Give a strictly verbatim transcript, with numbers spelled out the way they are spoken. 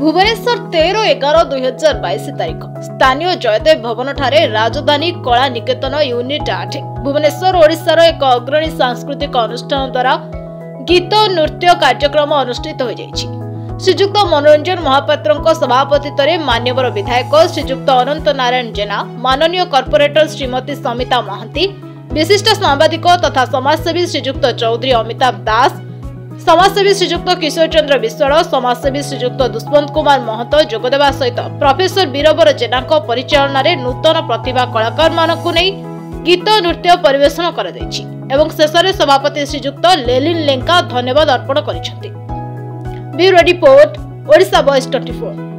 भुवनेश्वर तेरह एगार दुई हजार बैश तारीख स्थानीय जयदेव भवन ठारे राजधानी कला निकेतन यूनिट आठ भुवनेश्वर ओडिशार एक अग्रणी सांस्कृतिक अनुष्ठान द्वारा गीत नृत्य कार्यक्रम अनुष्ठित हो जाइछि। श्रीजुक्त मनोरंजन महापात्र सभापतित्व मान्यवर विधायक श्रीजुक्त अनंत नारायण जेना, माननीय कॉर्पोरेटर श्रीमती समिता महांती, विशिष्ट सांबादिक तथा समाजसेवी श्रीजुक्त चौधरी अमिताभ दास, समाजसेवी श्रीजुक्त किशोर चंद्र विश्वाल, समाजसेवी श्रीजुक्त दुष्मंत कुमार महतो जोगदेवा सहित प्रोफेसर वीरबर जेना परिचालन में नूतन प्रतिभा कलाकार मानकु नहीं गीत नृत्य परिवेषण कर एवं शेष सभापति श्रीजुक्त लेलिन लेंका धन्यवाद अर्पण कर। ब्यूरो रिपोर्ट ओडिशा वॉइस चौबीस।